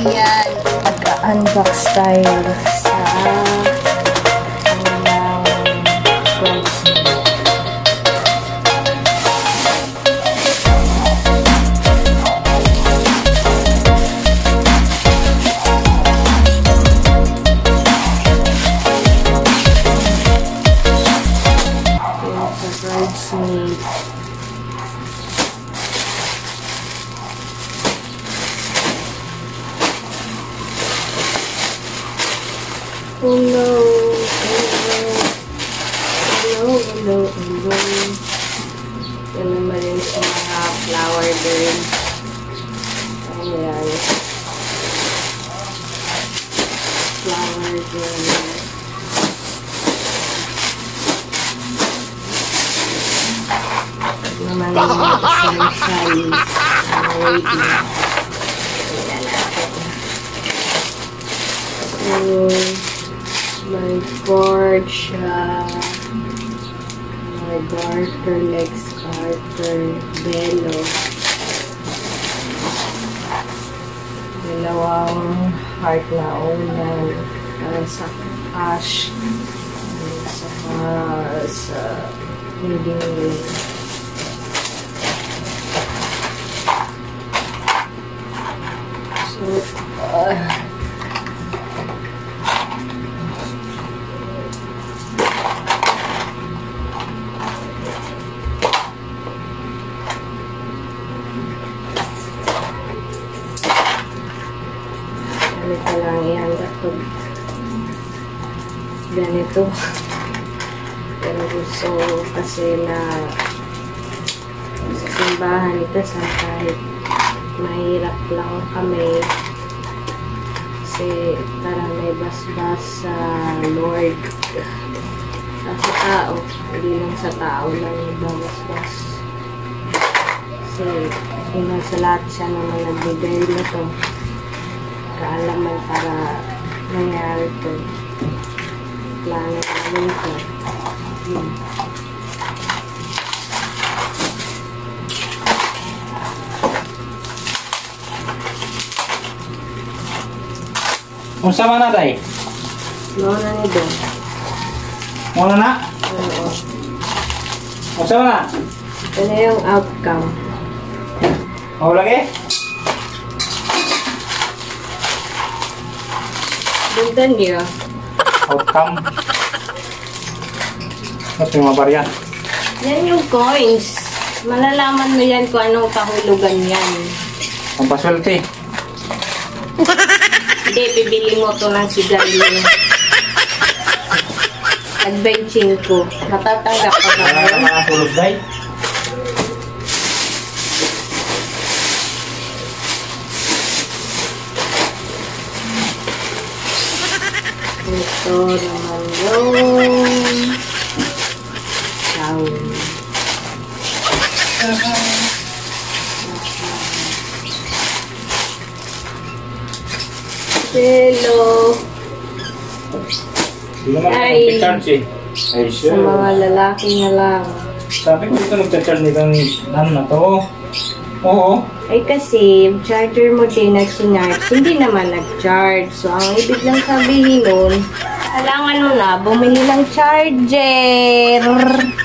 Ayan, mag-unbox tayo sa oh no, hello. Yan naman yung sa mga flower girl. Ayan. Flower girl. Ito naman yung essential waiting. Ayan natin. So, my cord siya, my garter, leg garter, belo, dalawang heart na unan para sa cash, saka sa reading room. So, ganito lang yan kapag ganito. Pero gusto kasi na sa simbahan ito sa kahit mahirap lang kami kasi para may basbas sa Lord sa tao, hindi lang sa tao lang ibabasbas kasi yun sa lahat siya naman nagbigay na to kaalaman para nangyari ito. Plano namin ito. Unsa man na day? Muna nito. Muna na? Oo. Unsa man na? Ito na yung outcome. Mau lagi? Buntan niyo. Outcome. Ito yung mga barya. Yan yung coins. Malalaman mo yan kung anong kahulugan yan. Ang paswerte. Hindi, bibili mo ito ng sigarilyo. Adventure ko. Matatanggap ka ba? Wala na mga tulog day. Ito naman yung sound. Hello. Ay, ay, sa mga lalaki na lang. sabi ko dito nagcha-charge nitong ano na to. Oo. Ay kasi, charger mo din na sinarge, hindi naman nag-charge. So, ang ibig lang sabihin nun, kailangan mo na bumili ng charger.